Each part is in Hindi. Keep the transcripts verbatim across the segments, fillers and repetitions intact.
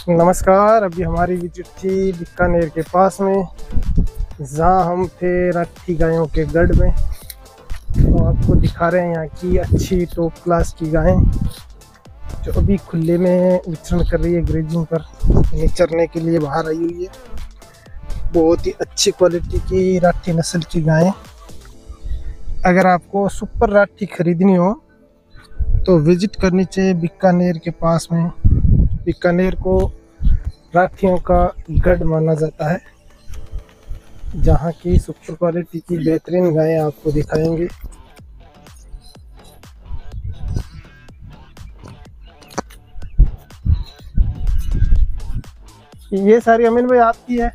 नमस्कार। अभी हमारी विजिट थी बीकानेर के पास में, जहाँ हम थे राठी गायों के गढ़ में। तो आपको दिखा रहे हैं यहाँ की अच्छी टॉप क्लास की गायें जो अभी खुले में विचरण कर रही है, ग्रेजिंग पर इन्हें चरने के लिए बाहर आई हुई है। बहुत ही अच्छी क्वालिटी की राठी नस्ल की गायें। अगर आपको सुपर राठी खरीदनी हो तो विजिट करनी चाहिए बीकानेर के पास में। बीकानेर को राठियों का गढ़ माना जाता है, जहाँ की सुपर क्वालिटी की बेहतरीन गायें आपको दिखाएंगे। ये सारी अमीन भाई आपकी है?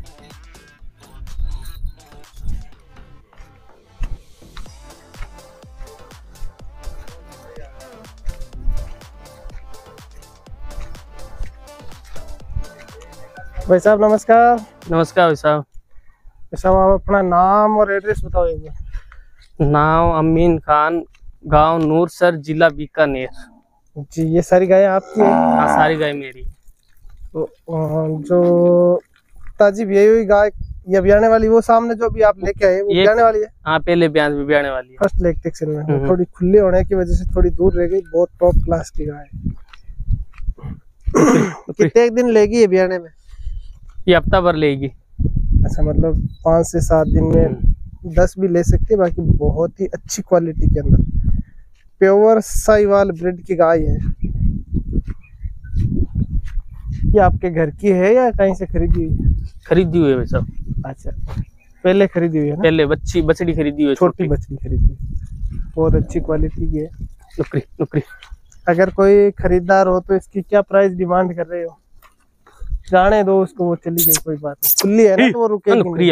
भाई साहब नमस्कार। नमस्कार भाई साहब। भाई साहब आप अपना नाम और एड्रेस बताओ एक बार। नाम अमीन खान, गांव नूरसर, जिला बीकानेर। जी, ये सारी गायें आपकी है? हाँ, सारी गाय मेरी। तो जो ताजी ब्याई हुई गाय या ब्याने वाली, वो सामने जो भी आप लेके आए वो ब्याने वाली है? हाँ, पहले ब्यान भी ब्याने वाली है। फर्स्ट लैक्टेशन में थोड़ी खुले होने की वजह से थोड़ी दूर रह गई। बहुत टॉप क्लास की गाय है। कितने दिन लेगी ये ब्याने में? ये हफ्ता भर लेगी। अच्छा, मतलब पाँच से सात दिन में दस भी ले सकते हैं। बाकी बहुत ही अच्छी क्वालिटी के अंदर प्योर साहिवाल ब्रीड की गाय है। ये आपके घर की है या कहीं से खरीदी हुई है? खरीदी हुई है भाई साहब। अच्छा, पहले खरीदी हुई है ना? पहले बच्ची बछड़ी खरीदी हुई है, छोटी बछड़ी खरीदी हुई, बहुत अच्छी क्वालिटी की है। नुकरी नुकरी। अगर कोई खरीदार हो तो इसकी क्या प्राइस डिमांड कर रहे हो? जाने दो उसको, वो चली गई, कोई बात नहीं। खुली है ना तो वो रुकेगी नहीं।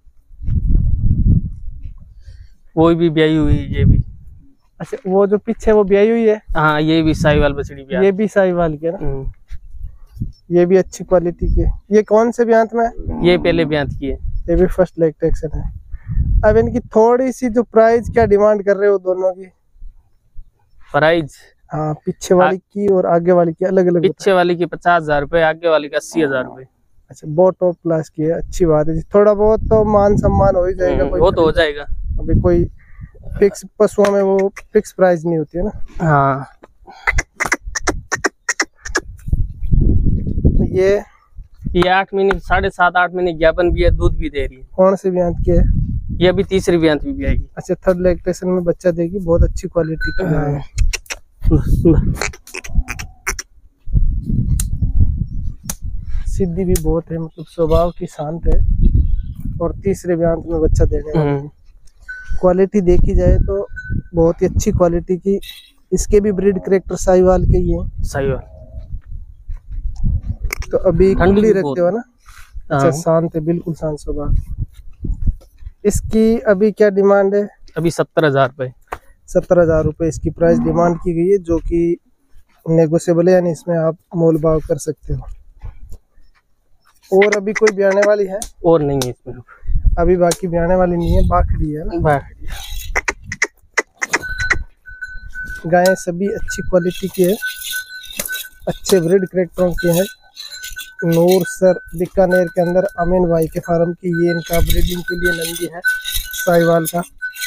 वो भी ब्याई हुई है, ये भी। अच्छा, वो जो पीछे वो ब्याई हुई है? हाँ, ये भी साहिवाल बछड़ी ब्याई। ये भी साहिवाल की है ना? ये भी अच्छी क्वालिटी की है। ये कौन से ब्यांत में है? ये पहले ब्यांत की है। ये भी फर्स्ट लैक्टेशन है। अब इनकी थोड़ी सी जो प्राइस क्या डिमांड कर रहे हो दोनों की? प्राइस? हाँ, पीछे वाली की और आगे वाली की अलग अलग? पीछे वाली की पचास हजार रुपए, आगे वाली का अस्सी हजार रुपए। अच्छा, बहुत टॉप क्लास की है, अच्छी बात है। थोड़ा बहुत तो मान सम्मान हो ही जाएगा। वो तो हो जाएगा। अभी कोई फिक्स पशुओं में वो फिक्स प्राइस नहीं होती है ना? हाँ। ये ये आठ महीने, साढ़े सात आठ महीने ज्ञापन भी है, दूध भी दे रही है। कौन सी ब्यांत की है? ये अभी तीसरी ब्यांत भी आएगी। अच्छा, थर्ड लैक्टेशन में बच्चा देगी। बहुत अच्छी क्वालिटी की गाय है। सिद्धि भी बहुत है, मतलब स्वभाव की शांत है, और तीसरे ब्यांत में बच्चा देने वाली है। क्वालिटी देखी जाए तो बहुत ही अच्छी क्वालिटी की। इसके भी ब्रीड कैरेक्टर साहिवाल के ही है। साहिवाल तो अभी खुली रखते हो ना? अच्छा, शांत है, बिल्कुल शांत स्वभाव। इसकी अभी क्या डिमांड है? अभी सत्तर हजार रुपए। सत्तर हजार रुपये इसकी प्राइस डिमांड की गई है, जो कि नेगोशिएबल है, यानी इसमें आप मोल भाव कर सकते हो। और अभी कोई ब्याने वाली है? और नहीं है इसमें अभी, बाकी ब्याने वाली नहीं है, बाखड़ी है ना? बाखड़ी। गायें सभी अच्छी क्वालिटी की है, अच्छे ब्रीड कैरेक्टरों की है। नूरसर बीकानेर के अंदर अमीन भाई के फार्म की ये इनका ब्रीडिंग के लिए नंदी है साहिवाल का।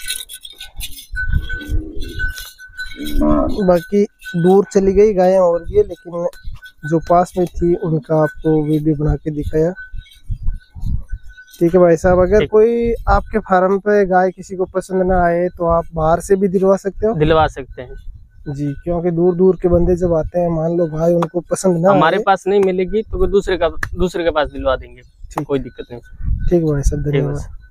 बाकी दूर चली गई गायें और भी है, लेकिन जो पास में थी उनका आपको वीडियो बना के दिखाया। ठीक है भाई साहब, अगर कोई आपके फार्म पे गाय किसी को पसंद ना आए तो आप बाहर से भी दिलवा सकते हो? दिलवा सकते हैं जी, क्योंकि दूर दूर के बंदे जब आते हैं, मान लो भाई उनको पसंद ना हमारे पास नहीं मिलेगी तो दूसरे का दूसरे के पास दिलवा देंगे। कोई दिक्कत नहीं। ठीक है भाई साहब, धन्यवाद।